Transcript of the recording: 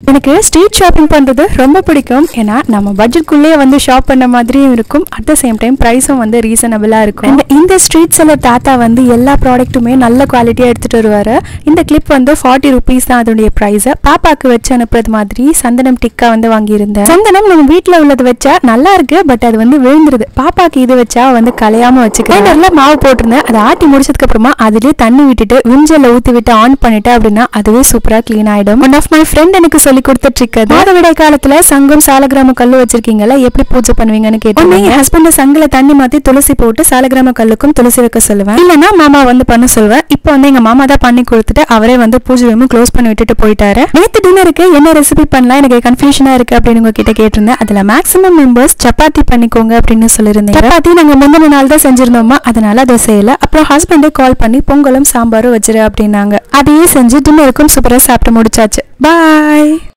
எனக்கு street shopping பண்றது ரொம்ப பிடிக்கும். ஏன்னா நம்ம பட்ஜெட்குள்ளேயே வந்து ஷாப் பண்ண மாதிரியும் இருக்கும், அட் த சேம் டைம் பிரைஸும் வந்து ரீசனபிளா இருக்கும். அண்ட் இந்த ஸ்ட்ரீட் செல்லர் தாத்தா வந்து எல்லா ப்ராடக்ட்டுமே நல்ல குவாலிட்டியா எடுத்துட்டு வருவாரு. இந்த கிளிப் வந்து 40 rupees தான் அதோடைய பிரைஸ். பாப்பாக்கு வச்சு அனுப்புறது மாதிரி சந்தனம் டிக்கா வந்து வாங்கியிருந்தேன். சந்தனம் நம்ம வீட்டுல உள்ளது வச்சா நல்லா இருக்கு, பட் அது வந்து விழுந்துருது. பாப்பாக்கு இது வச்சா வந்து கலையாம வச்சுக்கிறேன். நல்லா மாவு போட்டிருந்தேன். அதை ஆட்டி முடிச்சதுக்கு அப்புறமா அதுலயே தண்ணி விட்டுட்டு விஞ்சல ஊத்தி விட்டு ஆன் பண்ணிட்டு அப்படின்னா அதுவே சூப்பரா கிளீன் ஆயிடும். ஒன் ஆஃப் மை ஃப்ரெண்ட் எனக்கு சொல்லி கொடுத்த ட்ரிக் அது. மாதவிடாய் காலத்துல சங்கம் சாலகிராம கல்லு வச்சிருக்கீங்களா, எப்படி பூஜை பண்ணுவீங்கன்னு கேட்டேன். என் ஹஸ்பண்ட் சங்கில தண்ணி மாத்தி துளசி போட்டு சாலகிராம கல்லுக்கும் துளசி வைக்க சொல்லுவேன். இல்லன்னா மாமா வந்து பண்ண சொல்லுவேன். இப்போ வந்து எங்க மாமா தான் பண்ணி கொடுத்துட்டு அவரே வந்து பூஜை ரூம் க்ளோஸ் பண்ணி விட்டுட்டு போயிட்டாரு. நேத்து டின்னருக்கு என்ன ரெசிபி பண்ணலாம் எனக்கு கன்ஃபியூஷனா இருக்கு அப்படின்னு உங்ககிட்ட கேட்டிருந்தேன். அதுல மேக்ஸிமம் மெம்பர்ஸ் சப்பாத்தி பண்ணிக்கோங்க அப்படின்னு சொல்லியிருந்தேன். சப்பாத்தி நாங்க முந்தின நாள் தான் செஞ்சிருந்தோமா, அதனால அதை செய்யல. அப்புறம் ஹஸ்பண்டே கால் பண்ணி பொங்கலும் சாம்பாரும் வச்சிரு அப்படின்னாங்க. அதையே செஞ்சு டின்னருக்கும் சூப்பரா சாப்பிட்டு முடிச்சாச்சு. பாய்.